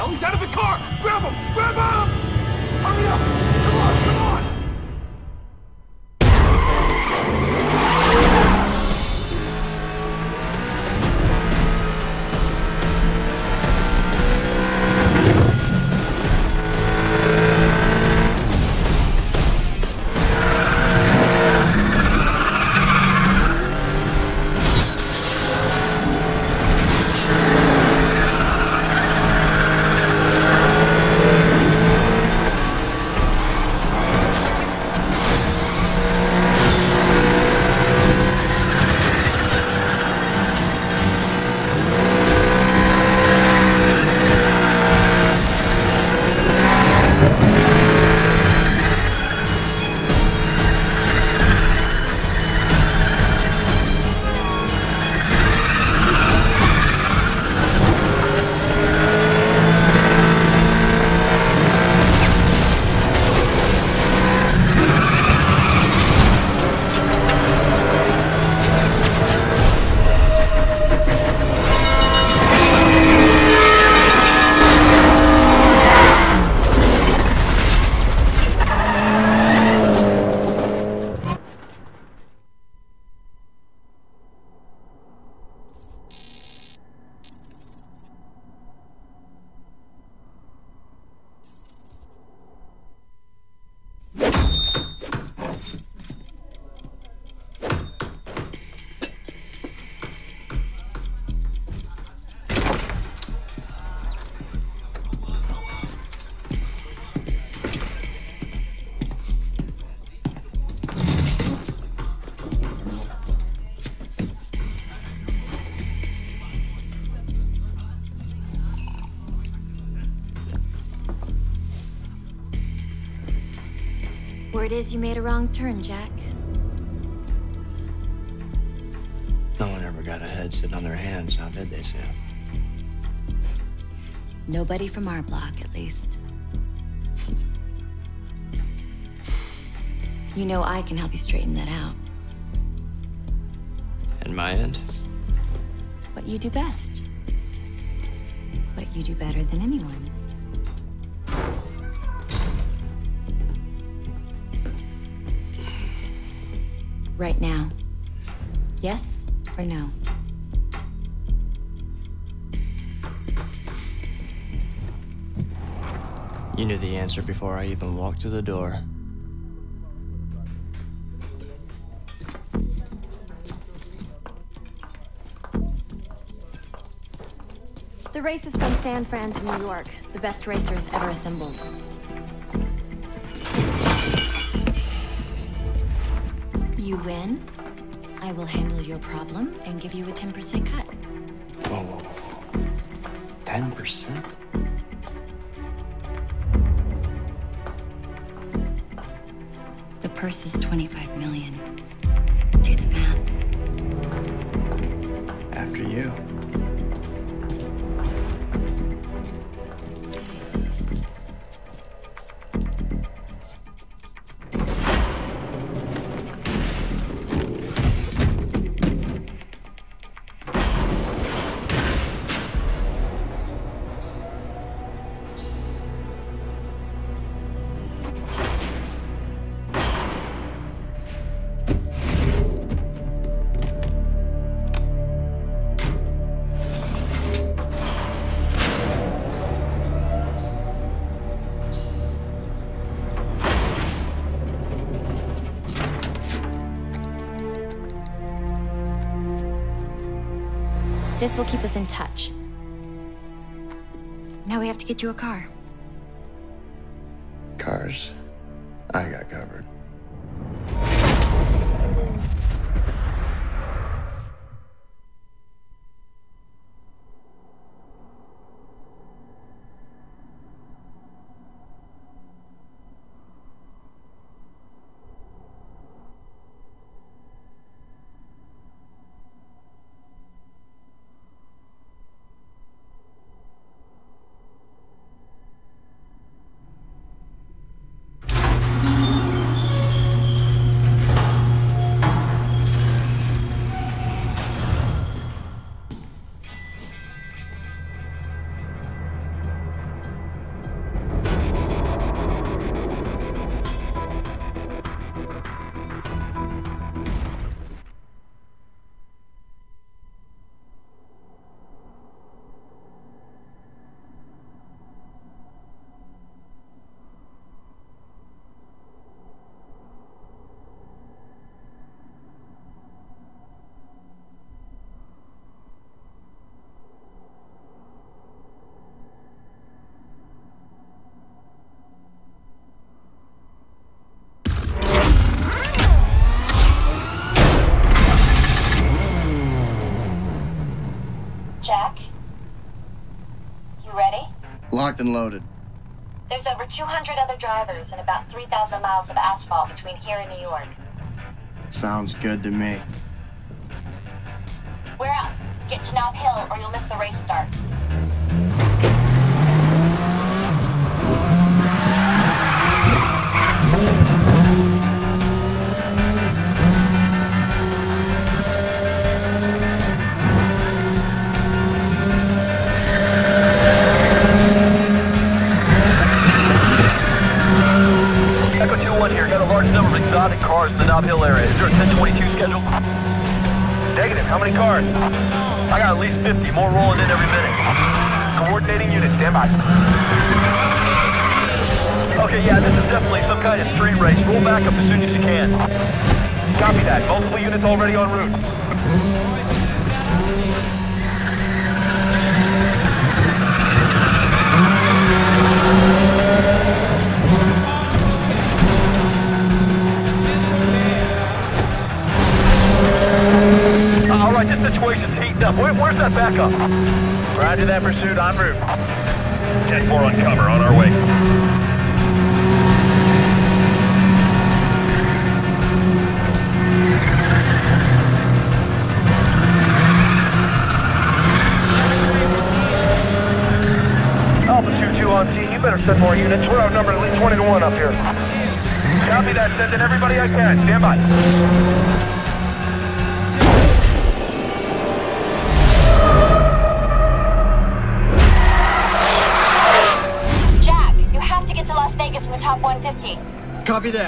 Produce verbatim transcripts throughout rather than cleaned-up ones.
hell? He's out of the car! Grab him! Grab him! Hurry up! Come on, come on! Word is you made a wrong turn, Jack. No one ever got ahead sitting on their hands, now did they, Sam? Nobody from our block, at least. You know I can help you straighten that out. And my end? What you do best. What you do better than anyone. Right now. Yes or no? You knew the answer before I even walked through the door. The race is from San Fran to New York. The best racers ever assembled. You win, I will handle your problem and give you a ten percent cut. Whoa, whoa, whoa. ten percent? The purse is twenty-five million. Do the math. After you. This will keep us in touch. Now we have to get you a car. Cars, I got covered. Jack? You ready? Locked and loaded. There's over two hundred other drivers and about three thousand miles of asphalt between here and New York. Sounds good to me. We're out. Get to Nob Hill or you'll miss the race start. Echo two one here. Got a large number of exotic cars in the Nob Hill area. Is there a ten twenty-two schedule? Negative. How many cars? I got at least fifty. More rolling in every minute. Coordinating unit. Stand by. Okay, yeah, this is definitely some kind of street race. Roll back up as soon as you can. Copy that. Multiple units already en route. All right, this situation's heating up. Where, where's that backup? Roger that pursuit, en route. ten four on cover, on our way. Alpha two two on scene. You better send more units. We're outnumbered at least twenty to one up here. Copy that. Sending everybody I can. Stand by. To Las Vegas in the top one fifty. Copy that.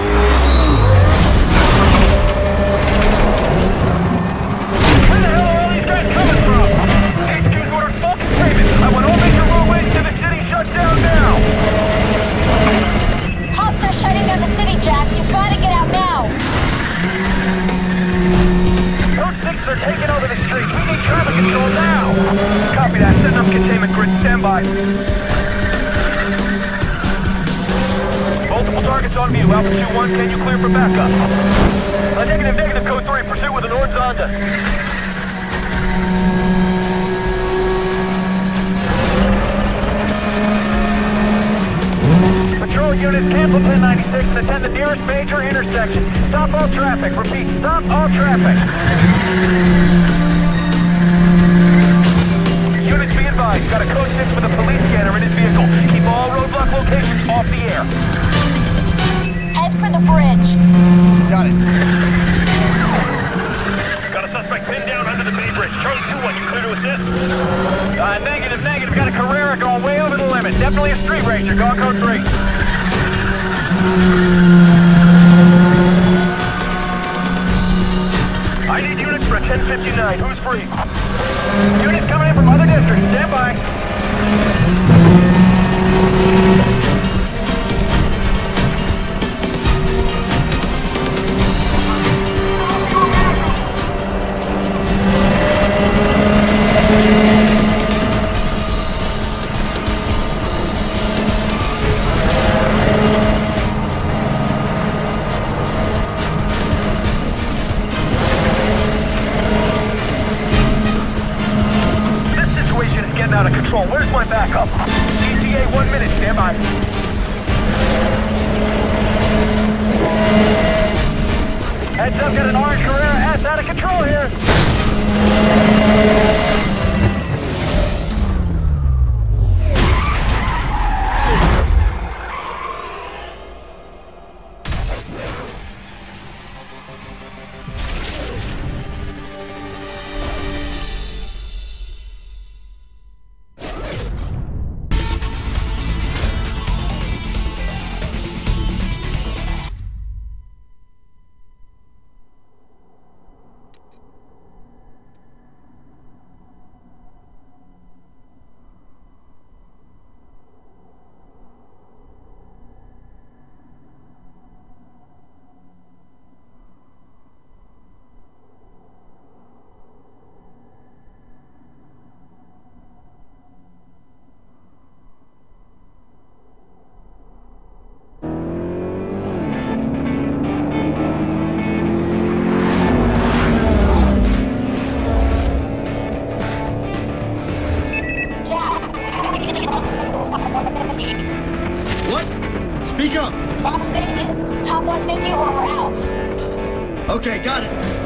Where the hell are all these guys coming from? H Q's ordered full containment. I want all major roadways to the city shut down now. Cops are shutting down the city, Jack. You've got to get out now. Code six are taking over the streets. We need traffic control now. Copy that. Send up containment grid. Stand by. Multiple targets on view. Alpha two one, can you clear for backup? Uh, negative, negative, code three. Pursuit with an orange Zonda. Patrol units, cancel ten ninety-six and attend the nearest major intersection. Stop all traffic. Repeat, stop all traffic. Units, be advised. Got a code six with a police scanner in his vehicle. Keep all roadblock locations off the air. Head for the bridge. Got it. Got a suspect pinned down under the mini bridge. Charlie two one, you clear to assist? Uh, negative, negative. Got a Carrera going way over the limit. Definitely a street racer. Go on code three. I need units for a ten fifty-nine. Who's free? Units coming in from other districts. Stand by. Out of control. Where's my backup? E T A, one minute. Stand by. Heads up, got an orange Carrera S out of control here. Speak up. Las Vegas, top one fifty or we're out. Okay, got it.